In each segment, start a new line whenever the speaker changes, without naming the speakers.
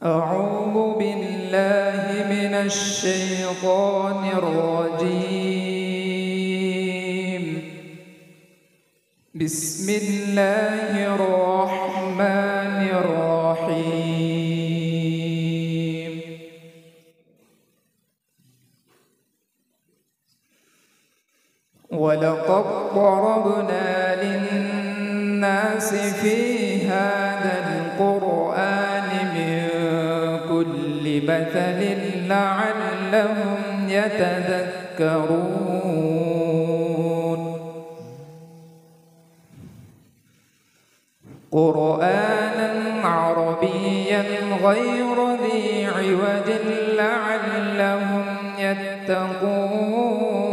أعوذ بالله من الشيطان الرجيم. بسم الله الرحمن الرحيم. ولقد ضربنا للناس في هذا القرآن من كل مثل لعلهم يتذكرون. قرآنا عربيا غير ذي عوج لعلهم يتقون.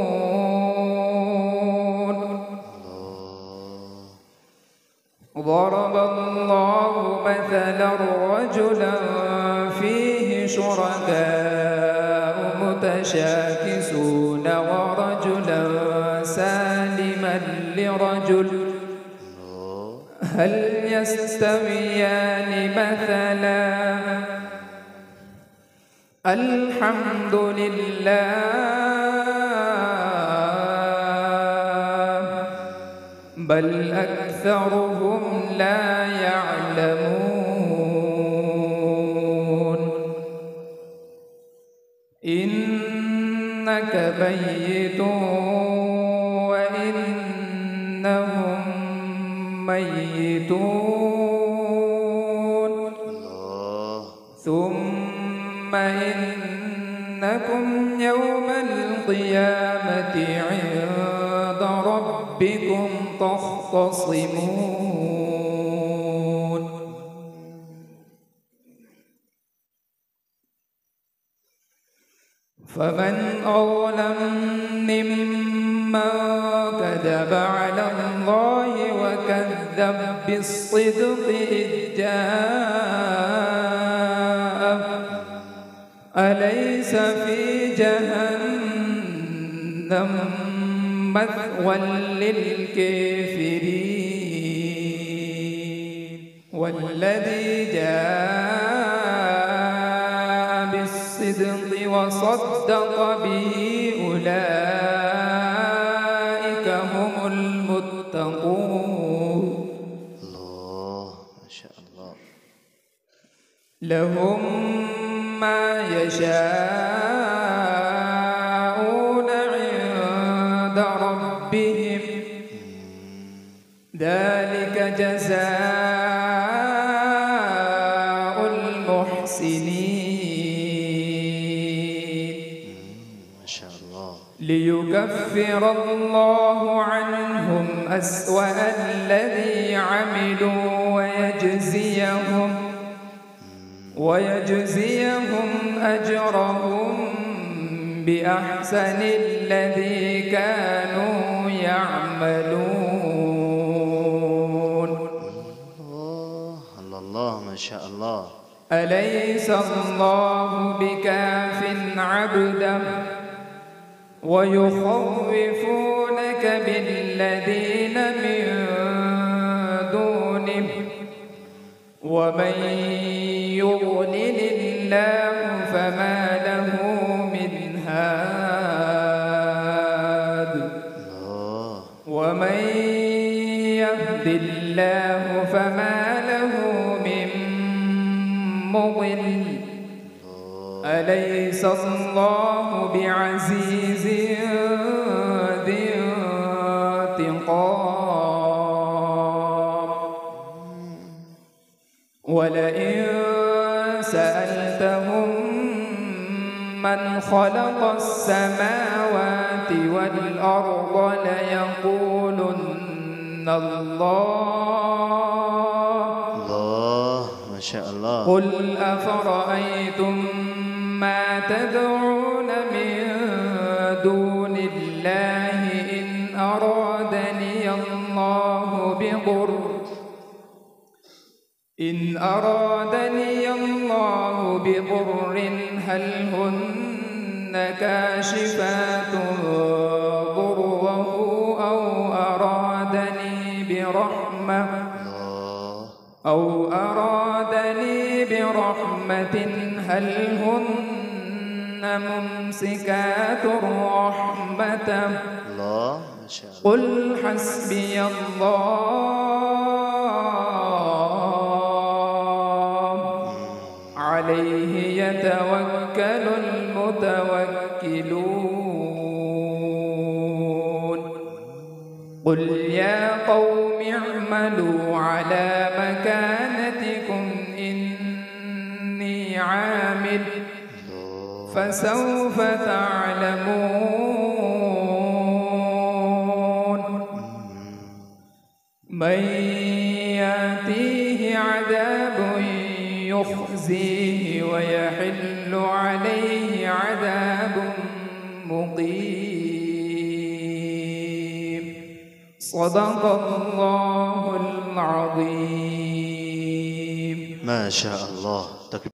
ضرب الله مثلا رجلا فيه شركاء متشاكسون ورجلا سالما لرجل هل يستويان مثلا الحمد لله بل أكثرهم لا يعلمون. إنك ميت وإنهم ميتون ثم إنكم يوم القيامة عند ربكم تختصمون. فمن أظلم ممن كذب على الله وكذب بالصدق إذ جاءه أليس في جهنم مثوى للكافرين. والذي جاء بالصدق وصدق به أولئك هم المتقون.
الله ما شاء الله.
لهم ما يشاءون عند ربهم ذلك جزاء المحسنين.
ما شاء الله.
ليكفر الله عنهم أسوأ الذي عملوا ويجزيهم أجرهم بأحسن الذي كانوا يعملون.
الله ما شاء الله.
أليس الله بكاف عبده ويخوفونك بالذين من دونه ومن يضلل الله فما له من هاد ومن يهد الله فما له من مضل. أليس الله بعزيز ذي انتقام. ولئن سألتهم من خلق السماوات والأرض ليقولن الله
ما شاء الله.
قل أفرأيتم ما تدعون من دون الله إن أرادني الله بضر هل هن كاشفات ضره أو أرادني برحمة برحمة هل هن ممسكات رحمته
الله ما شاء الله.
قل حسبي الله عليه يتوكل المتوكلون قل يا قوم اعملوا على مكانتكم إني عامل فسوف تعلمون من يأتيه عذاب يخزيه ويحل عليه عذاب مقيم صدق الله العظيم.
ما شاء الله.